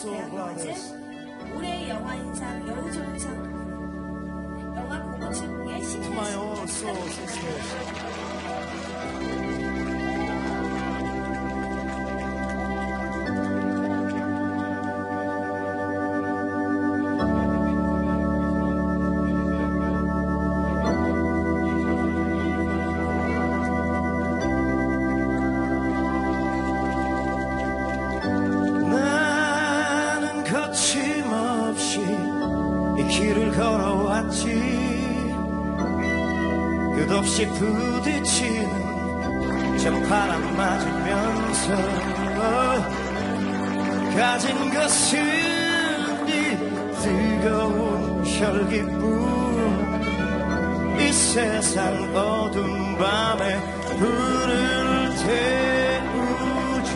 대학교맞은 올해의 영화인상 여우조연상 영화 공동시국의 신인상 거침없이 이 길을 걸어왔지. 끝없이 부딪히는 저 바람 맞으면서 가진 것은 이 뜨거운 혈기뿐. 이 세상 어두운 밤에 불을 태우지.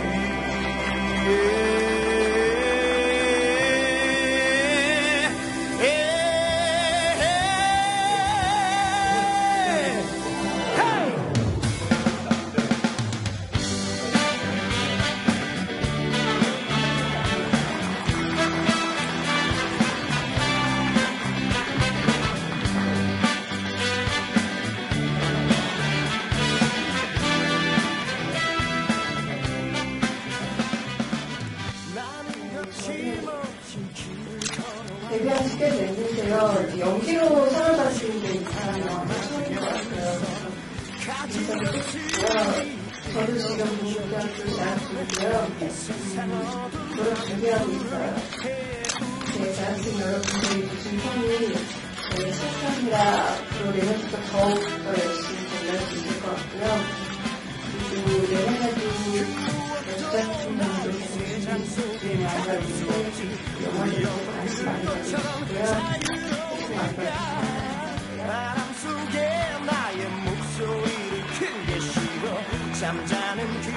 데뷔한 지 꽤 됐는데요. 연기로 상을 받으시는 게 이 사람이 아마 처음인 것 같아요. 저도 지금 문학교 재학생이고요. 노래 준비하고 있어요. 제 재학생 여러분들이 주신 성이 실감이라 앞으로 내년부터 더욱 더 열심히 공부할 수 있을 것 같고요. 그리고 내년에도 제작진분들 준비 많이 하고 있는데 영화들도 관심 많이 가지고요. 바람 속에 나의 목소리를 크게 실어 잠자는